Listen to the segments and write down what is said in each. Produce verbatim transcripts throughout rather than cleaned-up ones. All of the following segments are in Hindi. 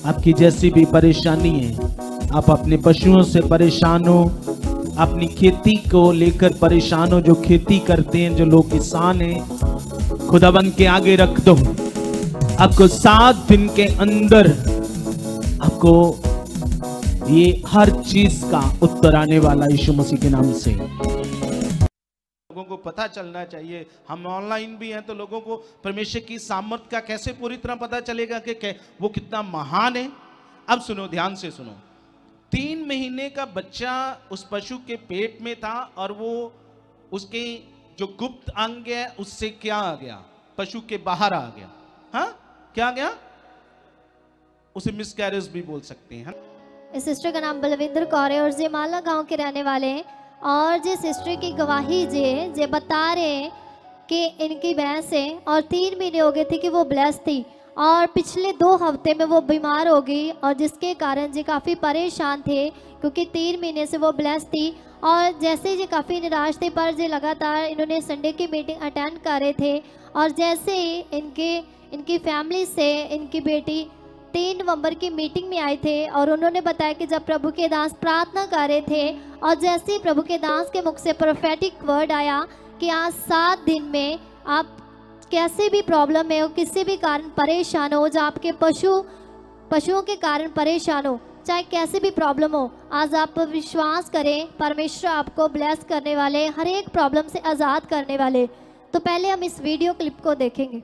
आपकी जैसी भी परेशानी है, आप अपने पशुओं से परेशान हो, अपनी खेती को लेकर परेशान हो, जो खेती करते हैं, जो लोग किसान हैं, खुदाबंद के आगे रख दो। आपको सात दिन के अंदर आपको ये हर चीज का उत्तर आने वाला यीशु मसीह के नाम से। लोगों को पता चलना चाहिए, हम ऑनलाइन भी हैं तो लोगों को परमेश्वर की सामर्थ का कैसे पूरी तरह पता चलेगा कि वो कितना महान है। अब सुनो, ध्यान से सुनो। तीन महीने का बच्चा उस पशु के पेट में था और वो उसके जो गुप्त अंग है उससे क्या आ गया, पशु के बाहर आ गया। हाँ, क्या आ गया? उसे मिसकैरेज भी बोल सकते हैं। इस सिस्टर का नाम बलविंदर कौर है और जे माला गांव के रहने वाले हैं। और जे सिस्टर की गवाही जे जे बता रहे हैं कि इनकी भैंस है और तीन महीने हो गए थे कि वो ब्लेस थी और पिछले दो हफ्ते में वो बीमार हो गई और जिसके कारण जी काफ़ी परेशान थे क्योंकि तीन महीने से वो ब्लेस थी। और जैसे जी काफ़ी निराश थे पर जी लगातार इन्होंने संडे की मीटिंग अटेंड कर रहे थे और जैसे ही इनके इनकी फैमिली से इनकी बेटी तीन नवंबर की मीटिंग में आए थे और उन्होंने बताया कि जब प्रभु के दास प्रार्थना कर रहे थे और जैसे ही प्रभु के दास के मुख से प्रोफेटिक वर्ड आया कि आज सात दिन में आप कैसे भी प्रॉब्लम में हो, किसी भी कारण परेशान हो, जो आपके पशु पशुओं के कारण परेशान हो, चाहे कैसे भी प्रॉब्लम हो, आज आप विश्वास करें परमेश्वर आपको ब्लेस करने वाले, हर एक प्रॉब्लम से आज़ाद करने वाले। तो पहले हम इस वीडियो क्लिप को देखेंगे।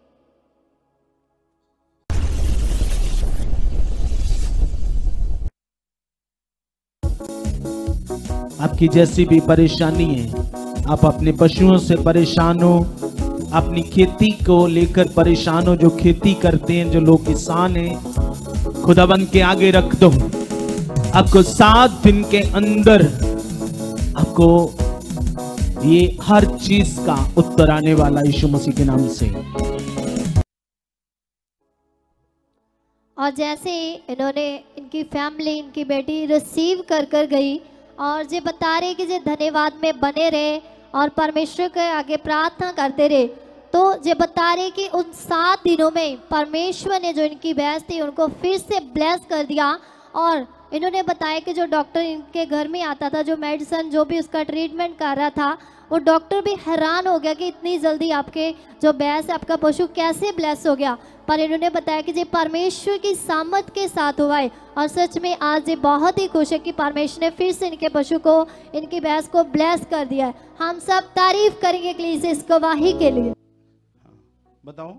आपकी जैसी भी परेशानी है, आप अपने पशुओं से परेशान हो, अपनी खेती को लेकर परेशान हो, जो खेती करते हैं, जो लोग किसान हैं, खुदाबंद के आगे रख दो। आपको सात दिन के अंदर आपको ये हर चीज का उत्तर आने वाला यीशु मसीह के नाम से। और जैसे इन्होंने इनकी फैमिली इनकी बेटी रिसीव कर कर गई और जे बता रहे कि जे धन्यवाद में बने रहे और परमेश्वर के आगे प्रार्थना करते रहे। तो जे बता रहे कि उन सात दिनों में परमेश्वर ने जो इनकी भैंस थी उनको फिर से ब्लेस कर दिया। और इन्होंने बताया कि जो डॉक्टर इनके घर में आता था, जो मेडिसिन जो भी उसका ट्रीटमेंट कर रहा था, वो डॉक्टर भी हैरान हो गया कि इतनी जल्दी आपके जो भैंस आपका पशु कैसे ब्लेस हो गया। पर इन्होंने बताया कि ये परमेश्वर की सामर्थ के साथ हुआ है और सच में आज ये बहुत ही खुश है कि परमेश्वर ने फिर से इनके पशु को, इनकी भैंस को ब्लेस कर दिया है। हम सब तारीफ करेंगे प्लीज इस गवाही के लिए। बताओ।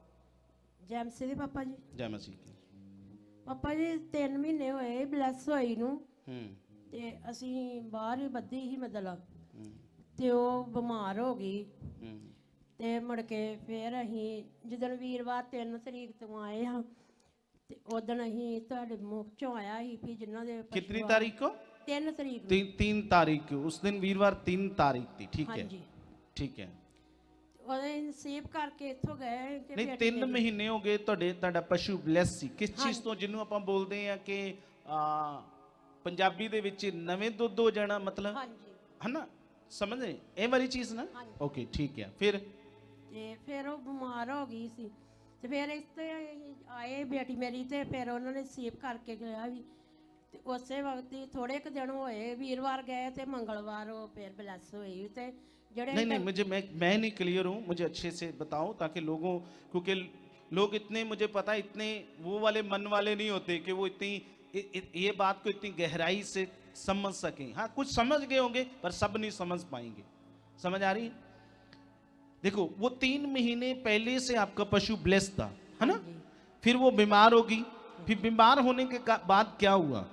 जय मसीह पापा जी। जय मसीह पापा जी तीन महीने होए ब्लेस होई नू हम्म ते ਅਸੀਂ ਬਾਹਰ ਹੀ ਬੱਧੀ ਹੀ ਮਤਲਬ ਤੇ ਉਹ ਬਿਮਾਰ ਹੋ ਗਈ ਤੇ ਮੁੜ ਕੇ ਫੇਰ ਅਸੀਂ ਜਦੋਂ ਵੀਰਵਾਰ ਤਿੰਨ ਤਰੀਕ ਤੋਂ ਆਏ ਹਾਂ ਤੇ ਉਦੋਂ ਅਸੀਂ ਤੁਹਾਡੇ ਮੁਖ ਚੋਂ ਆਇਆ ਸੀ ਵੀ ਜਿਨ੍ਹਾਂ ਦੇ कितनी तारीख को? तीन तारीख ती, तीन तारीख को। उस दिन वीरवार तीन तारीख थी। ठीक है, ठीक है। ਉਹਦੇ ਨਸੀਬ ਕਰਕੇ ਇੱਥੋਂ ਗਏ ਕਿ नहीं, तीन महीने हो गए ਤੁਹਾਡੇ ਤੁਹਾਡਾ ਪਸ਼ੂ ਬਲੈਸ ਸੀ ਕਿਸ ਚੀਜ਼ ਤੋਂ, ਜਿਹਨੂੰ ਆਪਾਂ ਬੋਲਦੇ ਆ ਕਿ ਪੰਜਾਬੀ ਦੇ ਵਿੱਚ ਨਵੇਂ ਦੁੱਧ ਹੋ ਜਾਣਾ, ਮਤਲਬ ਹੈ ਨਾ, ਸਮਝ ਰਹੇ ਇਹ ਵਾਲੀ ਚੀਜ਼ ਨਾ। ਓਕੇ, ਠੀਕ ਹੈ। ਫਿਰ ਤੇ ਫਿਰ ਉਹ ਬਿਮਾਰ ਹੋ ਗਈ ਸੀ ਤੇ ਫਿਰ ਇਸ ਤੇ ਆਏ ਬੇਟੀ ਮੇਰੀ ਤੇ ਫਿਰ ਉਹਨਾਂ ਨੇ ਨਸੀਬ ਕਰਕੇ ਗਿਆ ਵੀ ਤੇ ਉਸੇ ਵਕਤ ਹੀ ਥੋੜੇ ਕੁ ਦਿਨ ਹੋਏ ਵੀਰਵਾਰ ਗਏ ਤੇ ਮੰਗਲਵਾਰ ਉਹ ਫਿਰ ਬਲੈਸ ਹੋਈ ਤੇ नहीं नहीं मुझे मैं मैं नहीं क्लियर हूँ, मुझे अच्छे से बताओ ताकि लोगों, क्योंकि लोग इतने, मुझे पता इतने वो वाले मन वाले नहीं होते कि वो इतनी इ, इ, ये बात को इतनी गहराई से समझ सकें। हाँ, कुछ समझ गए होंगे पर सब नहीं समझ पाएंगे। समझ आ रही है? देखो, वो तीन महीने पहले से आपका पशु ब्लेस था, है ना। फिर वो बीमार होगी, फिर बीमार होने के बाद क्या हुआ?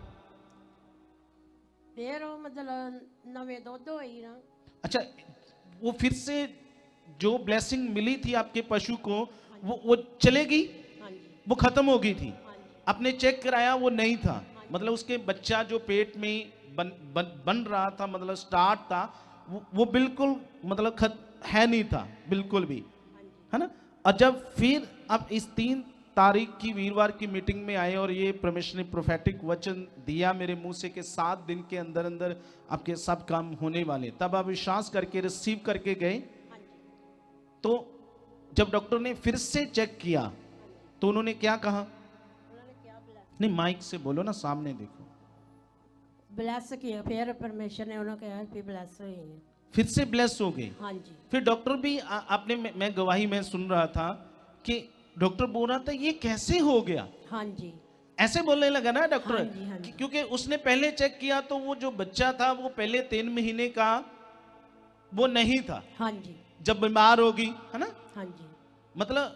फिर वो मतलब नवे दुध होई ना। अच्छा, वो फिर से जो ब्लेसिंग मिली थी आपके पशु को वो वो चलेगी, वो खत्म हो गई थी। आपने चेक कराया वो नहीं था, मतलब उसके बच्चा जो पेट में बन बन, बन रहा था, मतलब स्टार्ट था, वो, वो बिल्कुल मतलब खत है नहीं था बिल्कुल भी, है ना। और जब फिर आप इस तीन तारीख की वीरवार की मीटिंग में आए और ये परमेश्वर ने प्रोफेटिक वचन दिया मेरे मुंह से कि सात दिन के अंदर अंदर आपके सब काम होने वाले, तब आप विश्वास करके रिसीव करके गए। तो जब डॉक्टर ने फिर से चेक किया तो उन्होंने क्या कहा? उन्होंने क्या ब्लेस नहीं माइक से बोलो ना, सामने देखो। ब्लैस किया, फिर परमेश्वर ने उन्होंने कहा कि ब्लैस हुई है। फिर से ब्लेस हो गए। हाँ जी। फिर डॉक्टर भी आ, आपने मैं, मैं गवाही में सुन रहा था कि डॉक्टर बोल रहा था ये कैसे हो गया, हाँ जी। ऐसे बोलने लगा ना डॉक्टर। हाँ जी, हाँ जी। क्योंकि उसने पहले चेक किया तो वो जो बच्चा था वो पहले तीन महीने का वो नहीं था। हाँ जी। जब बीमार होगी, है ना, हाँ जी। मतलब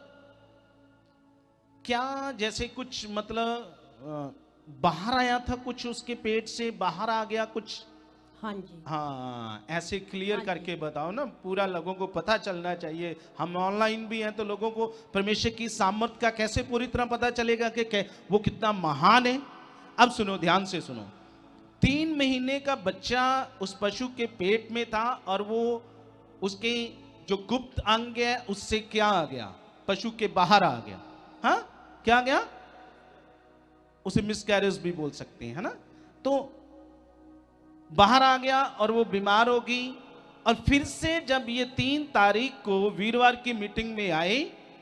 क्या जैसे कुछ मतलब अ, बाहर आया था, कुछ उसके पेट से बाहर आ गया कुछ। हाँ जी। हाँ, ऐसे क्लियर हाँ जी। करके बताओ ना, पूरा लोगों को पता चलना चाहिए। हम ऑनलाइन भी हैं तो लोगों को परमेश्वर की सामर्थ का कैसे पूरी तरह पता चलेगा कि कै- वो कितना महान है। अब सुनो, ध्यान से सुनो। तीन महीने का बच्चा उस पशु के पेट में था और वो उसके जो गुप्त अंग है उससे क्या आ गया, पशु के बाहर आ गया। हाँ, क्या आ गया, उसे मिसकैरेज भी बोल सकते हैं, है ना। तो बाहर आ गया और वो बीमार होगी। और फिर से जब ये तीन तारीख को वीरवार की मीटिंग में आए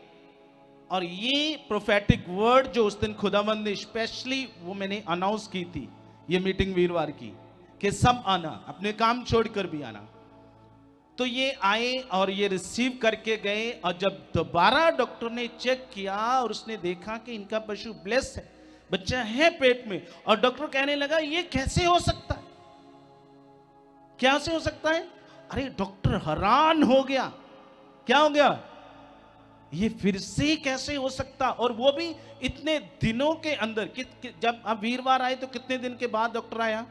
और ये प्रोफेटिक वर्ड जो उस दिन खुदावंद ने स्पेशली वो मैंने अनाउंस की थी, ये मीटिंग वीरवार की, कि सब आना, अपने काम छोड़कर भी आना। तो ये आए और ये रिसीव करके गए। और जब दोबारा डॉक्टर ने चेक किया और उसने देखा कि इनका पशु ब्लेस है, बच्चा है पेट में, और डॉक्टर कहने लगा ये कैसे हो सकता है, कैसे हो सकता है। अरे डॉक्टर हैरान हो गया, क्या हो गया, ये फिर से कैसे हो सकता, और वो भी इतने दिनों के अंदर। कि, कि, जब अब वीरवार आए तो कितने दिन के बाद डॉक्टर आया,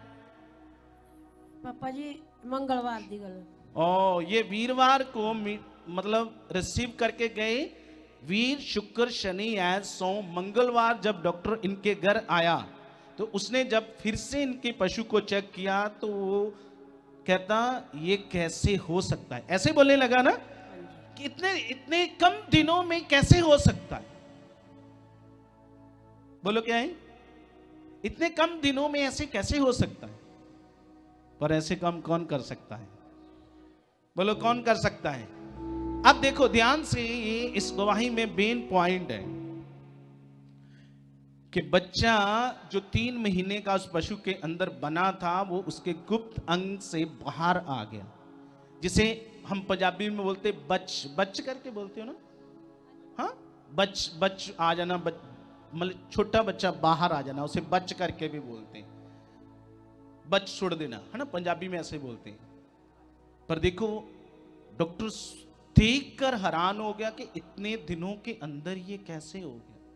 पापा जी मंगलवार दी गल। ओ ये वीरवार को मतलब रिसीव करके गए। वीर शुक्र शनि ऐज सोम, मंगलवार जब डॉक्टर इनके घर आया तो उसने जब फिर से इनके पशु को चेक किया तो वो कहता ये कैसे हो सकता है, ऐसे बोलने लगा ना कि इतने इतने कम दिनों में कैसे हो सकता है। बोलो क्या है, इतने कम दिनों में ऐसे कैसे हो सकता है। पर ऐसे काम कौन कर सकता है, बोलो कौन कर सकता है। अब देखो ध्यान से, ये इस गवाही में मेन पॉइंट है कि बच्चा जो तीन महीने का उस पशु के अंदर बना था वो उसके गुप्त अंग से बाहर आ गया, जिसे हम पंजाबी में बोलते बच बच करके बोलते हो ना। हाँ, बच बच आ जाना, बच मतलब छोटा बच्चा बाहर आ जाना, उसे बच करके भी बोलते हैं, बच छोड़ देना, है ना, पंजाबी में ऐसे बोलते हैं। पर देखो डॉक्टर देखकर हैरान हो गया कि इतने दिनों के अंदर ये कैसे हो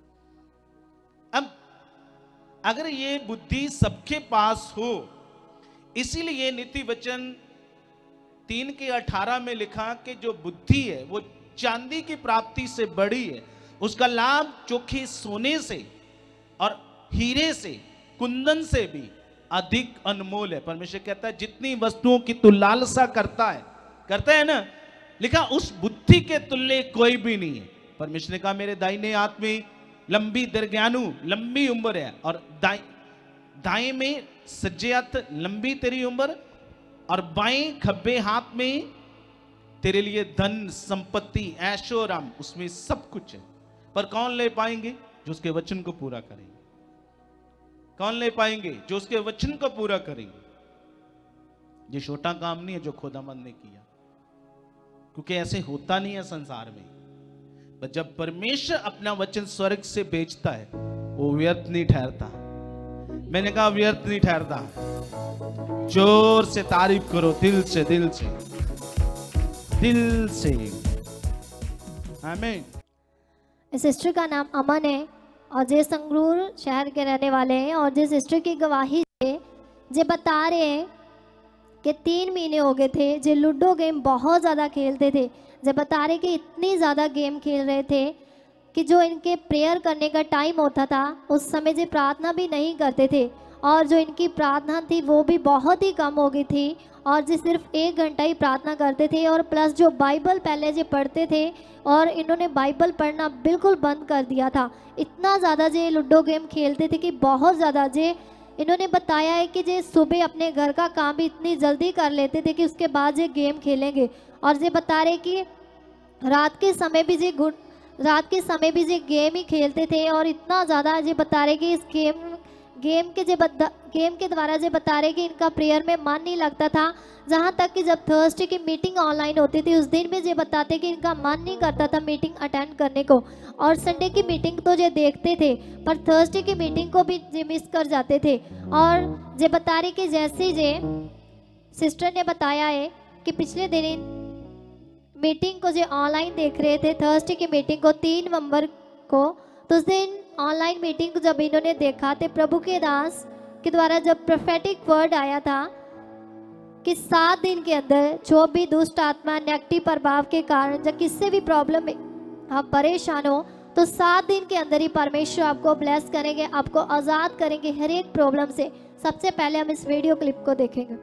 गया। अब अगर ये बुद्धि सबके पास हो, इसीलिए नीति वचन तीन के अठारह में लिखा कि जो बुद्धि है वो चांदी की प्राप्ति से बड़ी है, उसका लाभ चोखे सोने से और हीरे से, कुंदन से भी अधिक अनमोल है। परमेश्वर कहता है जितनी वस्तुओं की तू लालसा करता है करता है ना, लिखा उस बुद्धि के तुल्य कोई भी नहीं है। परमेश्वर ने कहा मेरे दाहिने हाथ में लंबी दीर्घायु लंबी उम्र है, और दाएं दाएं में सज्जे हाथ लंबी तेरी उम्र, और बाएं खब्बे हाथ में तेरे लिए धन संपत्ति ऐशो आराम, उसमें सब कुछ है। पर कौन ले पाएंगे, जो उसके वचन को पूरा करेंगे। कौन ले पाएंगे, जो उसके वचन को पूरा करेंगे। ये छोटा काम नहीं है जो खुदावंद ने किया, क्योंकि ऐसे होता नहीं है संसार में। पर जब परमेश्वर अपना वचन स्वर्ग से भेजता है वो व्यर्थ नहीं ठहरता। मैंने कहा व्यर्थ नहीं ठहरता। जोर से तारीफ करो, दिल से दिल से दिल से। आमीन। इस सिस्टर का नाम अमन है और जे संगरूर शहर के रहने वाले हैं, और जिस सिस्टर की गवाही से जे बता रहे हैं कि तीन महीने हो गए थे जो लूडो गेम बहुत ज़्यादा खेलते थे। जब बता रहे कि इतनी ज़्यादा गेम खेल रहे थे कि जो इनके प्रेयर करने का टाइम होता था उस समय जो प्रार्थना भी नहीं करते थे, और जो इनकी प्रार्थना थी वो भी बहुत ही कम हो गई थी, और जो सिर्फ एक घंटा ही प्रार्थना करते थे। और प्लस जो बाइबल पहले जो पढ़ते थे और इन्होंने बाइबल पढ़ना बिल्कुल बंद कर दिया था। इतना ज़्यादा जो लूडो गेम खेलते थे कि बहुत ज़्यादा जे इन्होंने बताया है कि जे सुबह अपने घर का काम भी इतनी जल्दी कर लेते थे कि उसके बाद जे गेम खेलेंगे। और जे बता रहे कि रात के समय भी जे रात के समय भी जे गेम ही खेलते थे और इतना ज़्यादा जे बता रहे कि इस गेम गेम के जे बता गेम के द्वारा जे बता रहे कि इनका प्रेयर में मन नहीं लगता था। जहाँ तक कि जब थर्सडे की मीटिंग ऑनलाइन होती थी उस दिन भी जे बताते कि इनका मन नहीं करता था मीटिंग अटेंड करने को, और संडे की मीटिंग तो जे देखते थे पर थर्सडे की मीटिंग को भी जे मिस कर जाते थे। और जे बता रहे कि जैसे जे सिस्टर ने बताया है कि पिछले दिन मीटिंग को जो ऑनलाइन देख रहे थे थर्सडे की मीटिंग को तीन नवंबर को, तो उस दिन ऑनलाइन मीटिंग को जब इन्होंने देखा तो प्रभु के दास के द्वारा जब प्रोफेटिक वर्ड आया था कि सात दिन के अंदर जो भी दुष्ट आत्मा नेगेटिव प्रभाव के कारण जब किसी भी प्रॉब्लम में आप परेशान हो तो सात दिन के अंदर ही परमेश्वर आपको ब्लेस करेंगे, आपको आज़ाद करेंगे हर एक प्रॉब्लम से। सबसे पहले हम इस वीडियो क्लिप को देखेंगे।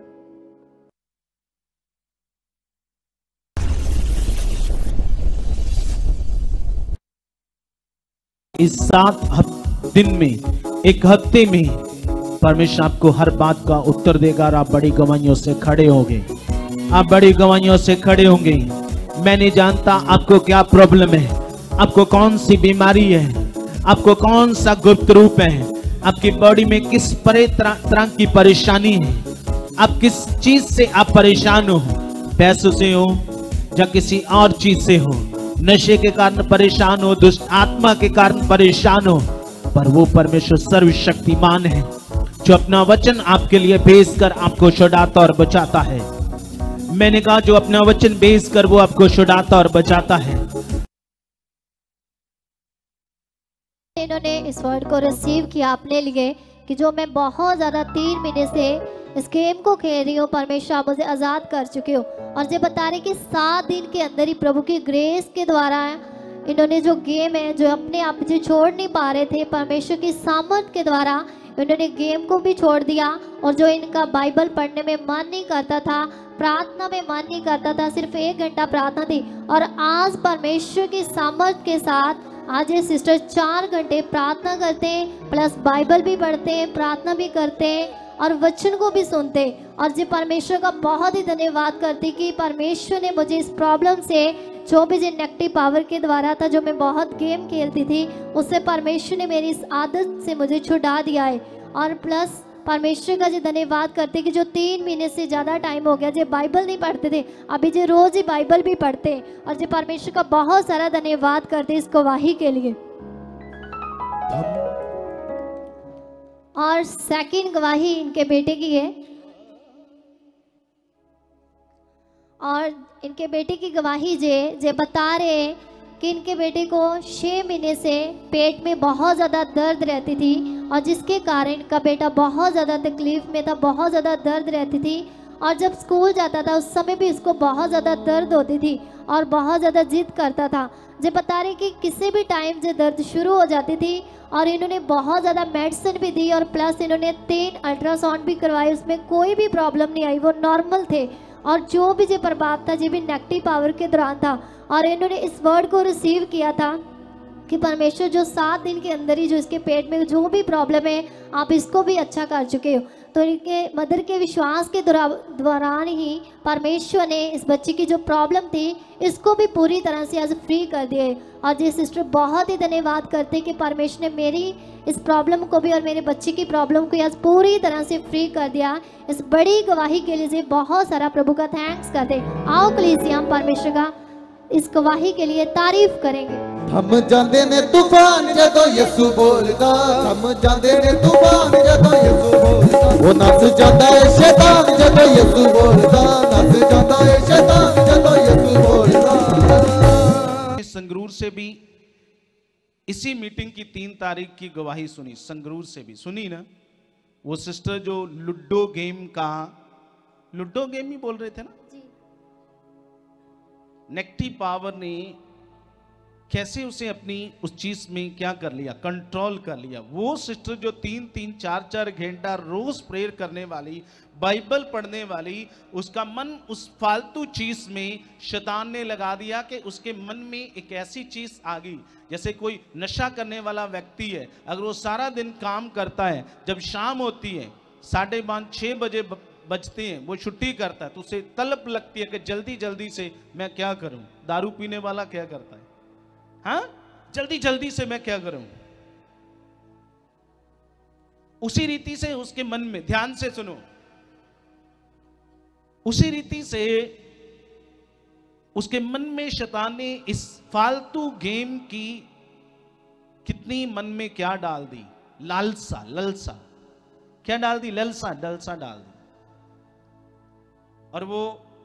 इस सात दिन में, एक हफ्ते में परमेश्वर आपको हर बात का उत्तर देगा और आप बड़ी गवाहियों से खड़े होंगे। आप बड़ी गवाहियों से खड़े होंगे। मैं नहीं जानता आपको क्या प्रॉब्लम है, आपको कौन सी बीमारी है, आपको कौन सा गुप्त रूप है, आपकी बॉडी में किस परे तरह, तरह की परेशानी है, आप किस चीज से आप परेशान हो, पैसों से हो या किसी और चीज से हो, नशे के कारण परेशान हो, दुष्ट आत्मा के कारण परेशान हो, पर वो परमेश्वर सर्वशक्तिमान है जो अपना वचन आपके लिए भेजकर आपको छुड़ाता और बचाता है। मैंने कहा जो अपना वचन भेजकर वो आपको छुड़ाता और बचाता है। इन्होंने इस वर्ड को रिसीव किया अपने लिए कि जो मैं बहुत ज़्यादा तीन महीने से इस गेम को खेल रही हूँ, परमेश्वर आप मुझे आज़ाद कर चुके हो। और जो बता रहे कि सात दिन के अंदर ही प्रभु की ग्रेस के द्वारा इन्होंने जो गेम है जो अपने आप से छोड़ नहीं पा रहे थे, परमेश्वर की सामर्थ के द्वारा इन्होंने गेम को भी छोड़ दिया। और जो इनका बाइबल पढ़ने में मन नहीं करता था, प्रार्थना में मन नहीं करता था, सिर्फ एक घंटा प्रार्थना थी, और आज परमेश्वर की सामर्थ के साथ आज ये सिस्टर चार घंटे प्रार्थना करते हैं, प्लस बाइबल भी पढ़ते हैं, प्रार्थना भी करते हैं और वचन को भी सुनते। और जी परमेश्वर का बहुत ही धन्यवाद करती कि परमेश्वर ने मुझे इस प्रॉब्लम से, जो भी जो नेगेटिव पावर के द्वारा था, जो मैं बहुत गेम खेलती थी, उससे परमेश्वर ने मेरी इस आदत से मुझे छुड़ा दिया है। और प्लस परमेश्वर का जो धन्यवाद करते कि जो तीन महीने से ज़्यादा टाइम हो गया जो बाइबल नहीं पढ़ते थे, अभी जो रोज़ ही बाइबल भी पढ़ते हैं। और जो परमेश्वर का बहुत सारा धन्यवाद करते इस गवाही के लिए। और सेकंड गवाही इनके बेटे की है, और इनके बेटे की गवाही जे जे बता रहे हैं कि इनके बेटे को छः महीने से पेट में बहुत ज़्यादा दर्द रहती थी, और जिसके कारण इनका बेटा बहुत ज़्यादा तकलीफ़ में था, बहुत ज़्यादा दर्द रहती थी। और जब स्कूल जाता था उस समय भी इसको बहुत ज़्यादा दर्द होती थी और बहुत ज़्यादा जिद करता था। जब बता रहे कि किसी भी टाइम जो दर्द शुरू हो जाती थी, और इन्होंने बहुत ज़्यादा मेडिसिन भी दी और प्लस इन्होंने तीन अल्ट्रासाउंड भी करवाए, उसमें कोई भी प्रॉब्लम नहीं आई, वो नॉर्मल थे। और जो भी जो प्रभाव था जो भी नेगेटिव पावर के दौरान था, और इन्होंने इस वर्ड को रिसीव किया था कि परमेश्वर जो सात दिन के अंदर ही जो इसके पेट में जो भी प्रॉब्लम है आप इसको भी अच्छा कर चुके हो। तो इनके मदर के विश्वास के दौरान ही परमेश्वर ने इस बच्ची की जो प्रॉब्लम थी इसको भी पूरी तरह से आज फ्री कर दिए। और ये सिस्टर बहुत ही धन्यवाद करते कि परमेश्वर ने मेरी इस प्रॉब्लम को भी और मेरे बच्चे की प्रॉब्लम को आज पूरी तरह से फ्री कर दिया। इस बड़ी गवाही के लिए बहुत सारा प्रभु का थैंक्स करते। आओ कलीसिया हम परमेश्वर का इस गवाही के लिए तारीफ करेंगे। थम जांदे ने तूफान जदों यीशु बोलदा, थम जांदे ने तूफान जदों यीशु बोलदा, वो नस जांदा है शैतान जदों यीशु बोलदा, नस जांदा है शैतान जदों यीशु बोलदा। संगरूर से भी इसी मीटिंग की तीन तारीख की गवाही सुनी, संगरूर से भी सुनी ना। वो सिस्टर जो लूडो गेम का, लूडो गेम ही बोल रहे थे ना, नेगेटिव पावर ने कैसे उसे अपनी उस चीज में क्या कर लिया, कंट्रोल कर लिया। वो सिस्टर जो तीन तीन चार चार घंटा रोज प्रेयर करने वाली, बाइबल पढ़ने वाली, उसका मन उस फालतू चीज में शैतान ने लगा दिया कि उसके मन में एक ऐसी चीज आ गई, जैसे कोई नशा करने वाला व्यक्ति है, अगर वो सारा दिन काम करता है, जब शाम होती है साढ़े पाँच छः बजे बजते हैं वो छुट्टी करता है, तो उसे तलब लगती है कि जल्दी जल्दी से मैं क्या करूं। दारू पीने वाला क्या करता है, हाँ जल्दी जल्दी से मैं क्या करूं। उसी रीति से उसके मन में, ध्यान से सुनो, उसी रीति से उसके मन में शैतान ने इस फालतू गेम की कितनी मन में क्या डाल दी, लालसा, ललसा, क्या डाल दी, ललसा, डलसा डाल दी। और वो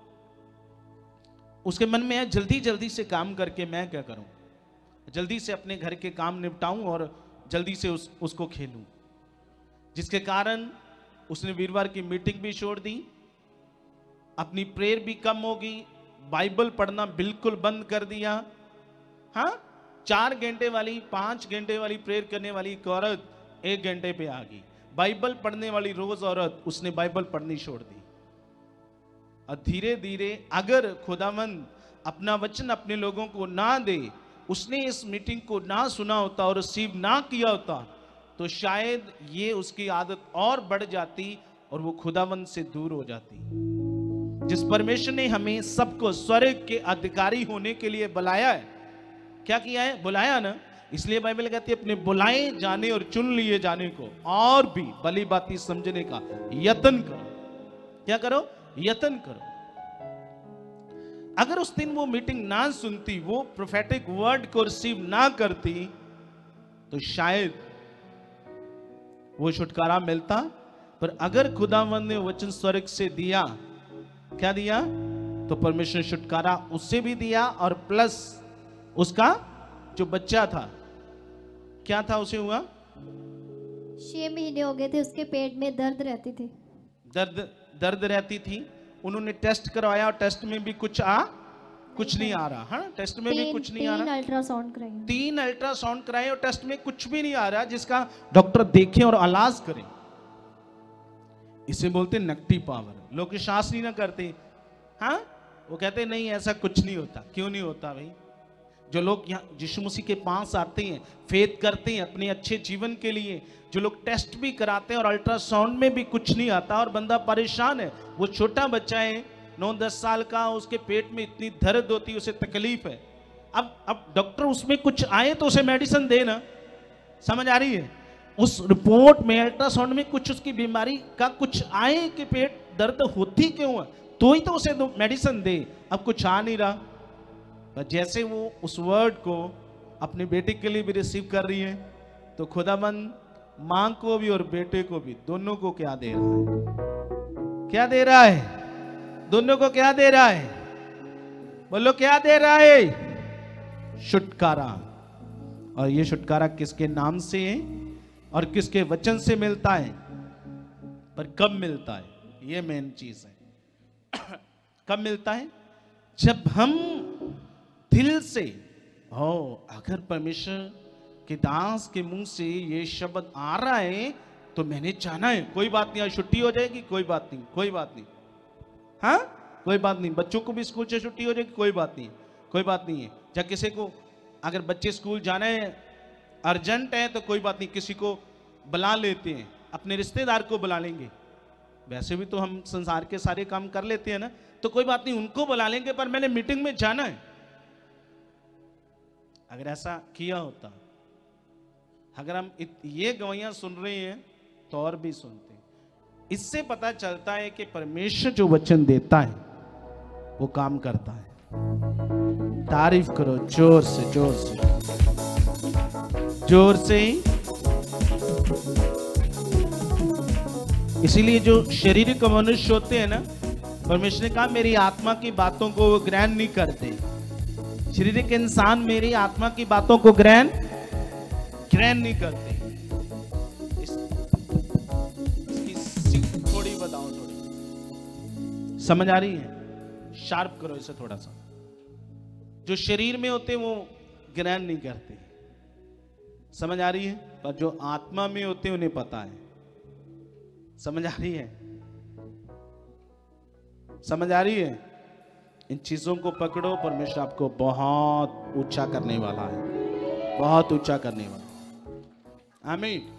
उसके मन में है जल्दी जल्दी से काम करके मैं क्या करूं, जल्दी से अपने घर के काम निपटाऊं और जल्दी से उस, उसको खेलूं, जिसके कारण उसने वीरवार की मीटिंग भी छोड़ दी, अपनी प्रेयर भी कम होगी, बाइबल पढ़ना बिल्कुल बंद कर दिया। हाँ, चार घंटे वाली, पांच घंटे वाली प्रेयर करने वाली एक औरत एक घंटे पे आ गई। बाइबल पढ़ने वाली रोज औरत, उसने बाइबल पढ़नी छोड़ दी। और धीरे धीरे अगर खुदावंद अपना वचन अपने लोगों को ना दे, उसने इस मीटिंग को ना सुना होता और रिसीव ना किया होता, तो शायद ये उसकी आदत और बढ़ जाती और वो खुदावंद से दूर हो जाती। जिस परमेश्वर ने हमें सबको स्वर्ग के अधिकारी होने के लिए बुलाया है, क्या किया है, बुलाया ना, इसलिए बाइबल कहती है अपने बुलाए जाने और चुन लिए जाने को और भी भली बाती समझने का यत्न करो। क्या करो, यत्न करो। अगर उस दिन वो मीटिंग ना सुनती, वो प्रोफेटिक वर्ड को रिसीव ना करती, तो शायद वो छुटकारा मिलता। पर अगर खुदावंद ने वचन स्वर्ग से दिया, क्या दिया, तो परमेश्वर ने छुटकारा उससे भी दिया और प्लस उसका जो बच्चा था, क्या था उसे हुआ, छह महीने हो गए थे, उसके पेट में दर्द रहती थी, दर्द दर्द रहती थी। उन्होंने टेस्ट करवाया और टेस्ट में भी कुछ आ कुछ नहीं आ रहा। हाँ, टेस्ट में भी कुछ नहीं आ रहा। तीन अल्ट्रासाउंड कराए, तीन अल्ट्रासाउंड कराए और टेस्ट में कुछ भी नहीं आ रहा जिसका डॉक्टर देखे और इलाज करे। इसे बोलते नेगेटिव पावर। लोग विश्वास नहीं ना करते। हाँ, वो कहते नहीं ऐसा कुछ नहीं होता। क्यों नहीं होता भाई? जो लोग यहाँ यीशु मसीह के पास आते हैं, फेथ करते हैं अपने अच्छे जीवन के लिए, जो लोग टेस्ट भी कराते हैं और अल्ट्रासाउंड में भी कुछ नहीं आता और बंदा परेशान है, वो छोटा बच्चा है नौ दस साल का, उसके पेट में इतनी दर्द होती है, उसे तकलीफ है। अब अब डॉक्टर उसमें कुछ आए तो उसे मेडिसिन दे ना, समझ आ रही है? उस रिपोर्ट में, अल्ट्रासाउंड में कुछ उसकी बीमारी का कुछ आए कि पेट दर्द होती क्यों है, तो ही तो उसे मेडिसिन दे। अब कुछ आ नहीं रहा। पर जैसे वो उस वर्ड को अपने बेटे के लिए भी रिसीव कर रही है, तो खुदाबंद मां को भी और बेटे को भी, दोनों को क्या दे रहा है? क्या दे रहा है? दोनों को क्या दे रहा है? बोलो क्या दे रहा है? छुटकारा। और ये छुटकारा किसके नाम से है और किसके वचन से मिलता है? पर कब मिलता है? ये मेन चीज है। कब मिलता है? जब हम दिल से, हो अगर परमेश्वर के दास के मुंह से ये शब्द आ रहा है तो मैंने जाना है, कोई बात नहीं, आज छुट्टी हो जाएगी, कोई बात नहीं, कोई बात नहीं, हाँ कोई बात नहीं, बच्चों को भी स्कूल से छुट्टी हो जाएगी, कोई बात नहीं, कोई बात नहीं है। या किसी को अगर बच्चे स्कूल जाना है, अर्जेंट है, तो कोई बात नहीं, किसी को बुला लेते हैं, अपने रिश्तेदार को बुला लेंगे। वैसे भी तो हम संसार के सारे काम कर लेते हैं ना, तो कोई बात नहीं, उनको बुला लेंगे, पर मैंने मीटिंग में जाना है। अगर ऐसा किया होता, अगर हम ये गवाहियां सुन रहे हैं तो और भी सुनते हैं। इससे पता चलता है कि परमेश्वर जो वचन देता है वो काम करता है। तारीफ करो जोर से, जोर से, जोर से। इसीलिए जो शारीरिक मनुष्य होते हैं ना, परमेश्वर ने कहा मेरी आत्मा की बातों को वो ग्रहण नहीं करते। शारीरिक इंसान मेरी आत्मा की बातों को ग्रहण ग्रहण नहीं करते। इस, इसकी थोड़ी बताओ, थोड़ी समझ आ रही है? शार्प करो इसे थोड़ा सा। जो शरीर में होते वो ग्रहण नहीं करते, समझ आ रही है? पर जो आत्मा में होते उन्हें पता है। समझ आ रही है? समझ आ रही है? इन चीजों को पकड़ो, परमेश्वर आपको बहुत ऊंचा करने वाला है, बहुत ऊंचा करने वाला है। आमीन।